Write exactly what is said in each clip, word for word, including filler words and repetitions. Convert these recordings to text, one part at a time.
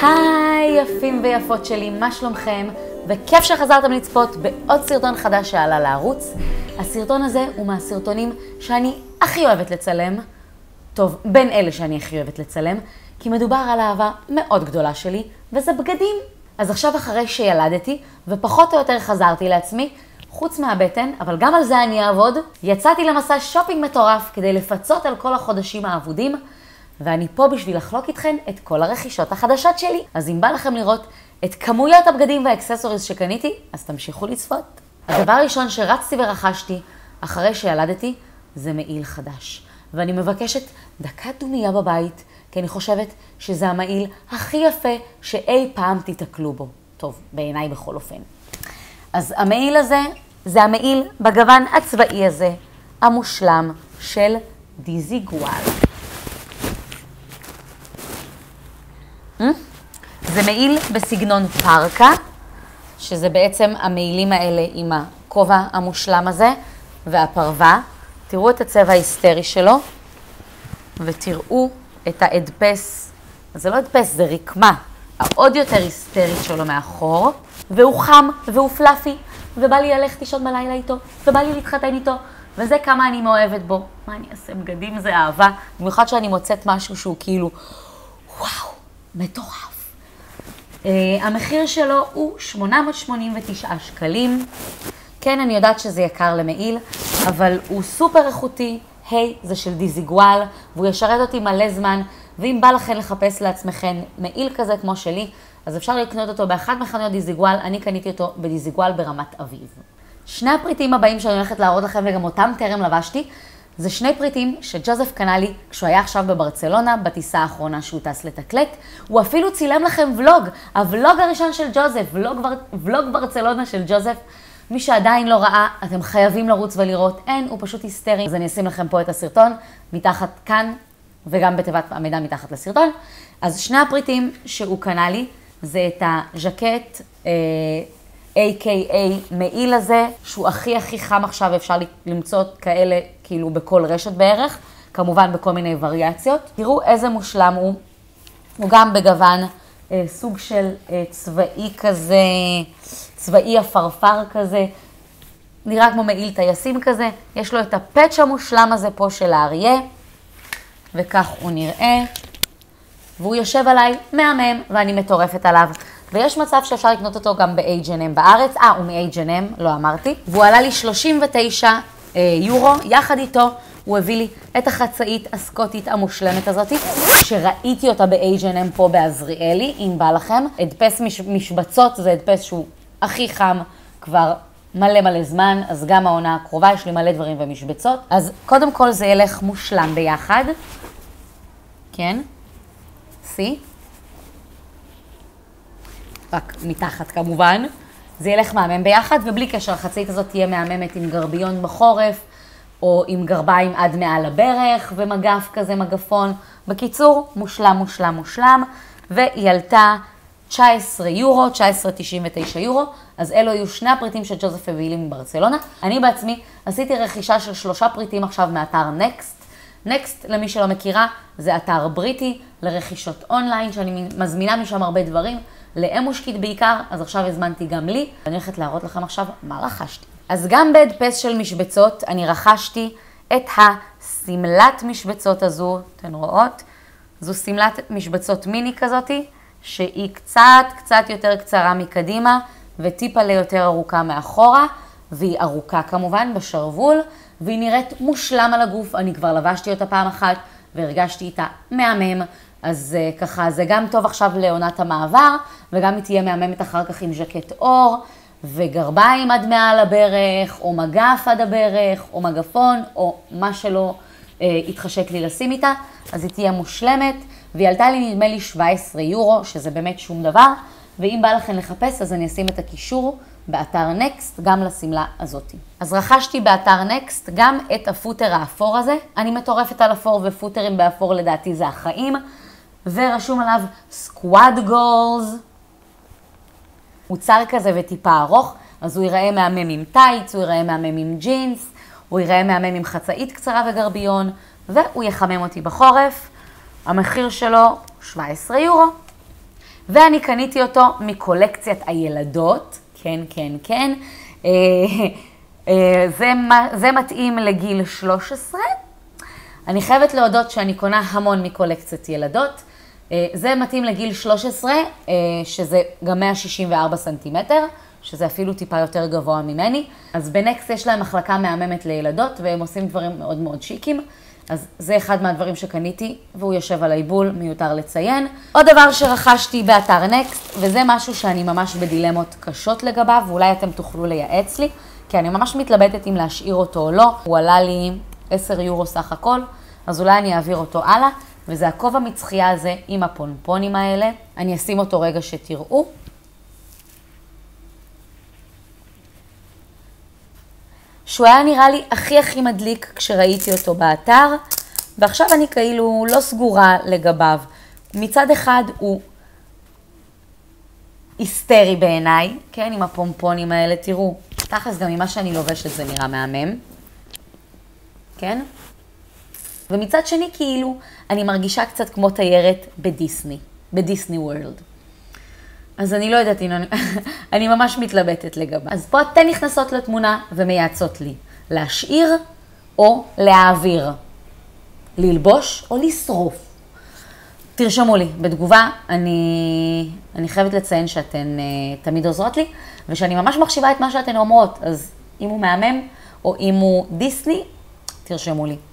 היי יפים ויפות שלי, מה שלומכם? וכיף שחזרתם לצפות בעוד סרטון חדש שעלה לערוץ. הסרטון הזה הוא מהסרטונים שאני הכי אוהבת לצלם. טוב, בין אלה שאני הכי אוהבת לצלם, כי מדובר על אהבה מאוד גדולה שלי, וזה בגדים. אז עכשיו אחרי שילדתי, ופחות או יותר חזרתי לעצמי, חוץ מהבטן, אבל גם על זה אני אעבוד, יצאתי למסע שופינג מטורף כדי לפצות על כל החודשים האבודים, ואני פה בשביל לחלוק איתכן את כל הרכישות החדשות שלי. אז אם בא לכם לראות את כמויות הבגדים והאקססוריז שקניתי, אז תמשיכו לצפות. הדבר הראשון שרצתי ורכשתי אחרי שילדתי, זה מעיל חדש. ואני מבקשת דקת דומייה בבית, כי אני חושבת שזה המעיל הכי יפה שאי פעם תתקלו בו. טוב, בעיניי בכל אופן. אז המעיל הזה, זה המעיל בגוון הצבאי הזה, המושלם של דיזיגוואל. זה מעיל בסגנון פרקה, שזה בעצם המעילים האלה עם הכובע המושלם הזה והפרווה. תראו את הצבע ההיסטרי שלו, ותראו את ההדפס, זה לא הדפס, זה רקמה, העוד יותר היסטרית שלו מאחור, והוא חם והוא פלאפי, ובא לי ללכת לישון בלילה איתו, ובא לי להתחתן איתו, וזה כמה אני מאוהבת בו. מה אני אעשה? בגדים זה אהבה, במיוחד שאני מוצאת משהו שהוא כאילו, וואו, מטורף. Uh, המחיר שלו הוא שמונה מאות שמונים ותשעה שקלים. כן, אני יודעת שזה יקר למעיל, אבל הוא סופר איכותי. היי, זה של דיזיגוואל, והוא ישרת אותי מלא זמן, ואם בא לכן לחפש לעצמכן מעיל כזה כמו שלי, אז אפשר לקנות אותו באחת מחנויות דיזיגוואל. אני קניתי אותו בדיזיגוואל ברמת אביב. שני הפריטים הבאים שאני הולכת להראות לכם, וגם אותם טרם לבשתי, זה שני פריטים שג'וזף קנה לי כשהוא היה עכשיו בברצלונה, בטיסה האחרונה שהוא טס לתקלט. הוא אפילו צילם לכם ולוג, הוולוג הראשון של ג'וזף, ולוג, ולוג ברצלונה של ג'וזף. מי שעדיין לא ראה, אתם חייבים לרוץ ולראות. אין, הוא פשוט היסטרי. אז אני אשים לכם פה את הסרטון, מתחת כאן, וגם בתיבת המידע מתחת לסרטון. אז שני הפריטים שהוא קנה לי, זה את הז'קט, אה, איי קיי איי מעיל הזה, שהוא הכי הכי חם עכשיו, אפשר למצוא כאלה כאילו בכל רשת בערך, כמובן בכל מיני וריאציות. תראו איזה מושלם הוא, הוא גם בגוון אה, סוג של אה, צבאי כזה, צבאי אפרפר כזה, נראה כמו מעיל טייסים כזה, יש לו את הפאץ' המושלם הזה פה של האריה, וכך הוא נראה, והוא יושב עליי מהמם ואני מטורפת עליו. ויש מצב שאפשר לקנות אותו גם ב-אייץ' אנד אם בארץ. אה, הוא מ-אייץ' אנד אם, לא אמרתי. והוא עלה לי שלושים ותשעה יורו. יחד איתו הוא הביא לי את החצאית הסקוטית המושלמת הזאת, שראיתי אותה ב-אייץ' אנד אם פה בעזריאלי, אם בא לכם. הדפס מש... משבצות, זה הדפס שהוא הכי חם כבר מלא מלא זמן, אז גם העונה הקרובה יש לי מלא דברים ומשבצות. אז קודם כל זה ילך מושלם ביחד. כן? סי? רק מתחת כמובן. זה ילך מהמם ביחד, ובלי קשר החצאית הזאת תהיה מהממת עם גרביון בחורף, או עם גרביים עד מעל הברך, ומגף כזה, מגפון. בקיצור, מושלם, מושלם, מושלם. והיא עלתה תשע עשרה יורו, תשע עשרה תשעים ותשע יורו. אז אלו היו שני הפריטים של ג'וזף הביא לי מברצלונה. אני בעצמי עשיתי רכישה של שלושה פריטים עכשיו מאתר נקסט. נקסט, למי שלא מכירה, זה אתר בריטי לרכישות אונליין, שאני מזמינה משם הרבה דברים. לאמושקית בעיקר, אז עכשיו הזמנתי גם לי. אני הולכת להראות לכם עכשיו מה רכשתי. אז גם בהדפס של משבצות, אני רכשתי את הסמלת משבצות הזו, אתן רואות? זו סמלת משבצות מיני כזאת, שהיא קצת קצת יותר קצרה מקדימה, וטיפה ליותר ארוכה מאחורה, והיא ארוכה כמובן בשרוול, והיא נראית מושלם על הגוף. אני כבר לבשתי אותה פעם אחת, והרגשתי איתה מהמם. אז uh, ככה, זה גם טוב עכשיו לעונת המעבר, וגם היא תהיה מהממת אחר כך עם ז'קט אור, וגרביים עד מעל הברך, או מגף עד הברך, או מגפון, או מה שלא uh, התחשק לי לשים איתה, אז היא תהיה מושלמת, והיא עלתה לי נדמה לי שבע עשרה יורו, שזה באמת שום דבר, ואם בא לכם לחפש, אז אני אשים את הקישור באתר נקסט, גם לסמלה הזאת. אז רכשתי באתר נקסט גם את הפוטר האפור הזה. אני מטורפת על אפור, ופוטרים באפור לדעתי זה החיים. ורשום עליו סקוואד גולס. הוא צר כזה וטיפה ארוך, אז הוא ייראה מהמם עם טייץ, הוא ייראה מהמם עם ג'ינס, הוא ייראה מהמם עם חצאית קצרה וגרביון, והוא יחמם אותי בחורף. המחיר שלו שבע עשרה יורו. ואני קניתי אותו מקולקציית הילדות, כן, כן, כן. זה, זה מתאים לגיל שלוש עשרה. אני חייבת להודות שאני קונה המון מקולקציית ילדות. זה מתאים לגיל שלוש עשרה, שזה גם מאה שישים וארבע סנטימטר, שזה אפילו טיפה יותר גבוה ממני. אז בנקסט יש להם מחלקה מהממת לילדות, והם עושים דברים מאוד מאוד שיקים. אז זה אחד מהדברים שקניתי, והוא יושב על העיבול, מיותר לציין. עוד דבר שרכשתי באתר נקסט, וזה משהו שאני ממש בדילמות קשות לגביו, ואולי אתם תוכלו לייעץ לי, כי אני ממש מתלבטת אם להשאיר אותו או לא. הוא עלה לי עשרה יורו סך הכל, אז אולי אני אעביר אותו הלאה, וזה הכובע מצחייה הזה עם הפונפונים האלה. אני אשים אותו רגע שתראו. שהוא היה נראה לי הכי הכי מדליק כשראיתי אותו באתר, ועכשיו אני כאילו לא סגורה לגביו. מצד אחד הוא היסטרי בעיניי, כן, עם הפומפונים האלה, תראו, תכלס גם ממה שאני לובשת זה נראה מהמם, כן? ומצד שני כאילו אני מרגישה קצת כמו תיירת בדיסני, בדיסני וורלד. אז אני לא יודעת, אני, אני ממש מתלבטת לגבה. אז פה אתן נכנסות לתמונה ומייעצות לי, להשאיר או להעביר, ללבוש או לשרוף. תרשמו לי, בתגובה אני, אני חייבת לציין שאתן uh, תמיד עוזרות לי, ושאני ממש מחשיבה את מה שאתן אומרות, אז אם הוא מהמם או אם הוא דיסני, תרשמו לי.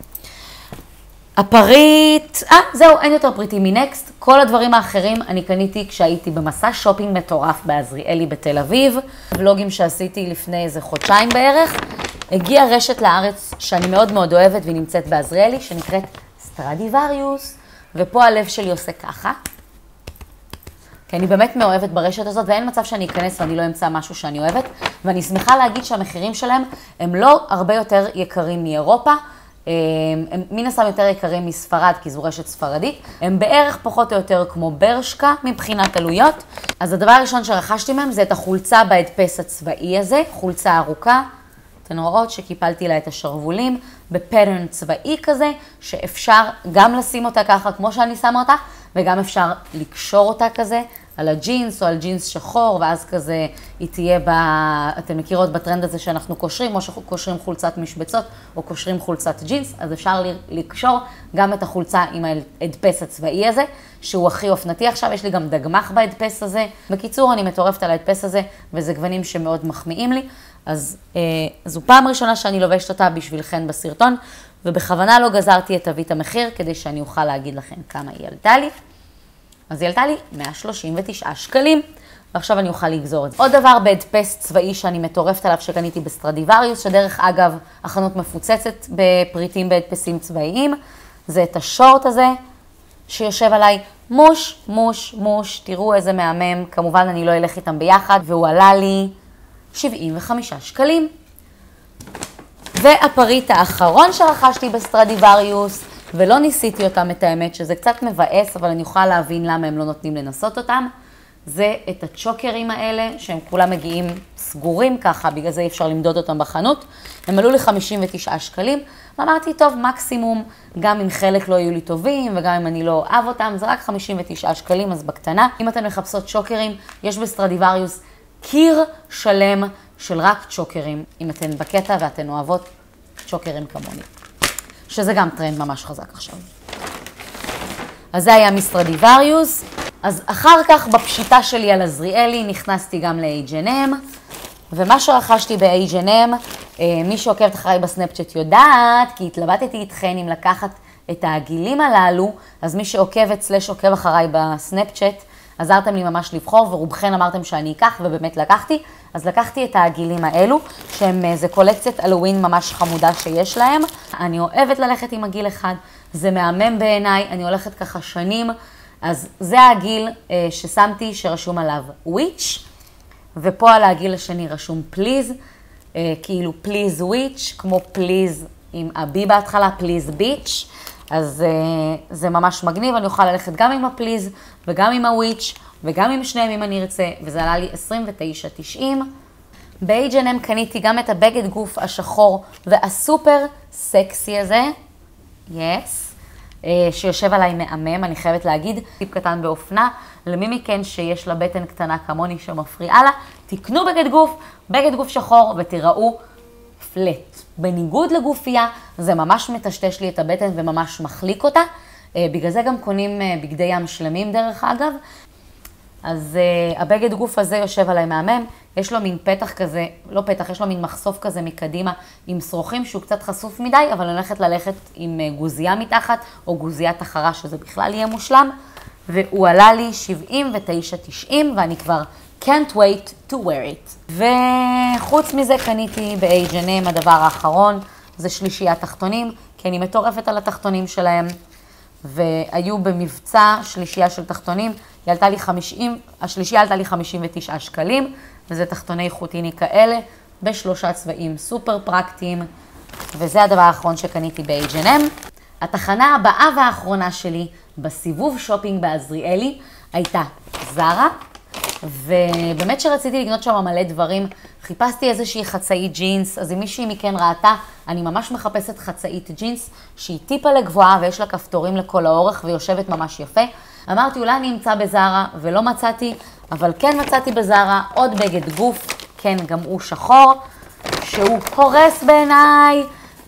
הפריט, אה, זהו, אין יותר פריטים מנקסט. כל הדברים האחרים אני קניתי כשהייתי במסע שופינג מטורף בעזריאלי בתל אביב. ולוגים שעשיתי לפני איזה חודשיים בערך. הגיעה רשת לארץ שאני מאוד מאוד אוהבת והיא נמצאת בעזריאלי, שנקראת סטרדיווריוס, ופה הלב שלי עושה ככה. כי אני באמת מאוהבת ברשת הזאת, ואין מצב שאני אכנס ואני לא אמצא משהו שאני אוהבת. ואני שמחה להגיד שהמחירים שלהם הם לא הרבה יותר יקרים מאירופה. הם מן הסתם יותר יקרים מספרד, כי זו רשת ספרדית. הם בערך פחות או יותר כמו ברשקה מבחינת עלויות. אז הדבר הראשון שרכשתי מהם זה את החולצה בהדפס הצבאי הזה, חולצה ארוכה. אתן רואות שקיפלתי לה את השרוולים בפטרן צבאי כזה, שאפשר גם לשים אותה ככה כמו שאני שמה אותה, וגם אפשר לקשור אותה כזה על הג'ינס או על ג'ינס שחור, ואז כזה היא תהיה, ב... אתם מכירות בטרנד הזה שאנחנו קושרים, או שאנחנו קושרים חולצת משבצות, או קושרים חולצת ג'ינס, אז אפשר לקשור גם את החולצה עם ההדפס הצבאי הזה, שהוא הכי אופנתי עכשיו, יש לי גם דגמח בהדפס הזה. בקיצור, אני מטורפת על ההדפס הזה, וזה גוונים שמאוד מחמיאים לי, אז אה, זו פעם ראשונה שאני לובשת אותה בשבילכן בסרטון, ובכוונה לא גזרתי את תווית המחיר, כדי שאני אוכל להגיד לכם כמה היא עלתה לי. אז היא עלתה לי מאה שלושים ותשעה שקלים, ועכשיו אני אוכל לגזור את זה. עוד דבר בהדפס צבאי שאני מטורפת עליו שקניתי בסטרדיווריוס, שדרך אגב החנות מפוצצת בפריטים בהדפסים צבאיים, זה את השורט הזה שיושב עליי, מוש, מוש, מוש, תראו איזה מהמם, כמובן אני לא אלך איתם ביחד, והוא עלה לי שבעים וחמישה שקלים. והפריט האחרון שרכשתי בסטרדיווריוס, ולא ניסיתי אותם את האמת, שזה קצת מבאס, אבל אני אוכל להבין למה הם לא נותנים לנסות אותם, זה את הצ'וקרים האלה, שהם כולם מגיעים סגורים ככה, בגלל זה אי אפשר למדוד אותם בחנות. הם עלו לי חמישים ותשעה שקלים, ואמרתי, טוב, מקסימום, גם אם חלק לא יהיו לי טובים, וגם אם אני לא אוהב אותם, זה רק חמישים ותשעה שקלים, אז בקטנה. אם אתן מחפשות צ'וקרים, יש בסטרדיווריוס קיר שלם של רק צ'וקרים, אם אתן בקטע ואתן אוהבות צ'וקרים כמוני. שזה גם טרנד ממש חזק עכשיו. אז זה היה מסטרדיווריוס. אז אחר כך בפשיטה שלי על עזריאלי נכנסתי גם ל-אייץ' אנד אם, ומה שרכשתי ב-אייץ' אנד אם, מי שעוקבת אחריי בסנאפצ'אט יודעת, כי התלבטתי איתכן אם לקחת את העגילים הללו, אז מי שעוקבת סלש עוקב אחריי בסנאפצ'אט, עזרתם לי ממש לבחור, ורובכן אמרתם שאני אקח, ובאמת לקחתי. אז לקחתי את העגילים האלו, שהם, זה קולקציית הלווין ממש חמודה שיש להם. אני אוהבת ללכת עם עגיל אחד, זה מהמם בעיניי, אני הולכת ככה שנים. אז זה העגיל אה, ששמתי שרשום עליו וויץ', ופה על העגיל השני רשום פליז, אה, כאילו פליז וויץ', כמו פליז עם הבי בהתחלה, פליז ביץ'. אז אה, זה ממש מגניב, אני אוכל ללכת גם עם הפליז וגם עם הוויץ' וגם עם שניהם אם אני ארצה, וזה עלה לי עשרים ותשע תשעים. ב-אייץ' אנד אם קניתי גם את הבגד גוף השחור והסופר סקסי הזה, yes, שיושב עליי מהמם, אני חייבת להגיד, טיפ קטן באופנה, למי מכן שיש לה בטן קטנה כמוני שמפריעה לה, תקנו בגד גוף, בגד גוף שחור ותיראו פלט. בניגוד לגופייה, זה ממש מטשטש לי את הבטן וממש מחליק אותה, בגלל זה גם קונים בגדי ים שלמים דרך אגב. אז uh, הבגד גוף הזה יושב עליי מהמם, יש לו מין פתח כזה, לא פתח, יש לו מין מחשוף כזה מקדימה עם שרוכים שהוא קצת חשוף מדי, אבל אני הולכת ללכת עם uh, גוזייה מתחת או גוזייה תחרה שזה בכלל יהיה מושלם, והוא עלה לי שבעים ותשע תשעים ואני כבר can't wait to wear it. וחוץ מזה קניתי ב-אייץ' אנד אם, הדבר האחרון זה שלישיית תחתונים, כי אני מטורפת על התחתונים שלהם, והיו במבצע שלישייה של תחתונים, היא עלתה לי חמישים, השלישייה עלתה לי חמישים ותשעה שקלים, וזה תחתוני חוטיני כאלה, בשלושה צבעים סופר פרקטיים, וזה הדבר האחרון שקניתי ב-אייץ' אנד אם. התחנה הבאה והאחרונה שלי בסיבוב שופינג בעזריאלי הייתה זרה, ובאמת שרציתי לקנות שם מלא דברים, חיפשתי איזושהי חצאית ג'ינס, אז אם מישהי מכן ראתה, אני ממש מחפשת חצאית ג'ינס שהיא טיפה לגבוהה ויש לה כפתורים לכל האורך ויושבת ממש יפה. אמרתי אולי אני אמצא בזרה ולא מצאתי, אבל כן מצאתי בזרה עוד בגד גוף, כן גם הוא שחור, שהוא קורס בעיניי,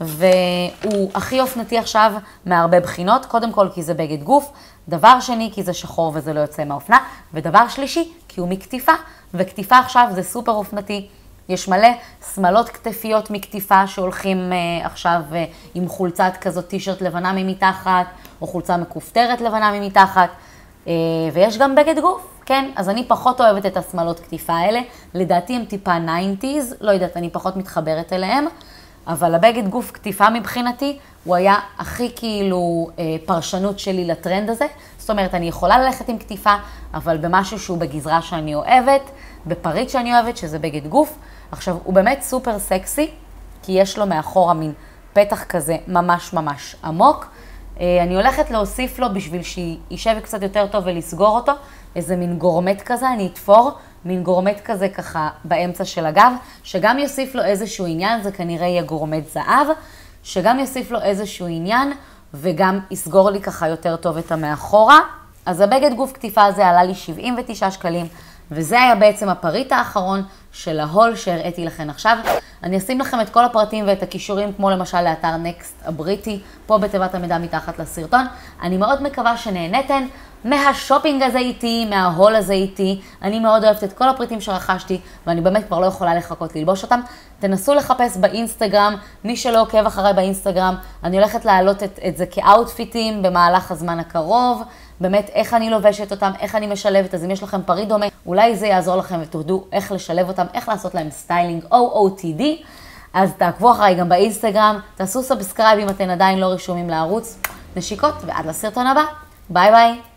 והוא הכי אופנתי עכשיו מהרבה בחינות, קודם כל כי זה בגד גוף, דבר שני כי זה שחור וזה לא יוצא מהאופנה, ודבר שלישי כי הוא מקטיפה, וכתיפה עכשיו זה סופר אופנתי, יש מלא שמלות כתפיות מכתיפה שהולכים uh, עכשיו uh, עם חולצת כזאת טישרט לבנה ממתחת, או חולצה מקופטרת לבנה ממתחת, uh, ויש גם בגד גוף, כן? אז אני פחות אוהבת את השמלות כתיפה האלה, לדעתי הם טיפה תשעים, לא יודעת, אני פחות מתחברת אליהם, אבל הבגד גוף כתיפה מבחינתי, הוא היה הכי כאילו אה, פרשנות שלי לטרנד הזה. זאת אומרת, אני יכולה ללכת עם כתיפה, אבל במשהו שהוא בגזרה שאני אוהבת, בפריט שאני אוהבת, שזה בגד גוף. עכשיו, הוא באמת סופר סקסי, כי יש לו מאחורה מין פתח כזה ממש ממש עמוק. אה, אני הולכת להוסיף לו בשביל שישב קצת יותר טוב ולסגור אותו, איזה מין גורמט כזה, אני אתפור. מין גורמט כזה ככה באמצע של הגב, שגם יוסיף לו איזשהו עניין, זה כנראה יהיה גורמט זהב, שגם יוסיף לו איזשהו עניין, וגם יסגור לי ככה יותר טוב את המאחורה. אז הבגד גוף כתיפה הזה עלה לי שבעים ותשעה שקלים, וזה היה בעצם הפריט האחרון של ההול שהראיתי לכם עכשיו. אני אשים לכם את כל הפרטים ואת הכישורים, כמו למשל לאתר נקסט הבריטי, פה בתיבת המידע מתחת לסרטון. אני מאוד מקווה שנהנתן מהשופינג הזה איתי, מההול הזה איתי. אני מאוד אוהבת את כל הפריטים שרכשתי, ואני באמת כבר לא יכולה לחכות ללבוש אותם. תנסו לחפש באינסטגרם, מי שלא עוקב אחריי באינסטגרם, אני הולכת להעלות את, את זה כאוטפיטים במהלך הזמן הקרוב, באמת איך אני לובשת אותם, איך אני משלבת, אז אם יש לכם פריט דומה, אולי זה יעזור לכם ותודעו איך לשלב אותם, איך לעשות להם סטיילינג או או טי די, אז תעקבו אחריי גם באינסטגרם, תעשו סאבסקרייב אם אתן עדיין לא רשומים לערוץ. נשיקות ועד לסרטון הבא, ביי ביי.